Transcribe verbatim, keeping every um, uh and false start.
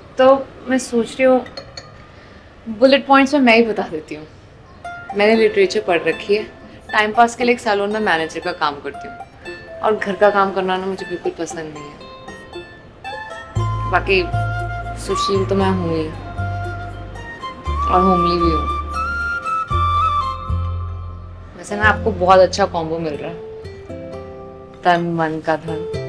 तो मैं सोच रही हूँ बुलेट पॉइंट्स में मैं ही बता देती हूँ। मैंने लिटरेचर पढ़ रखी है, टाइम पास के लिए एक सैलून में मैनेजर का काम करती हूँ और घर का काम करना ना मुझे बिल्कुल पसंद नहीं है। बाकी सुशील तो मैं हूँ ही और होमली भी हूँ। वैसे ना आपको बहुत अच्छा कॉम्बो मिल रहा है, तन मन का धन।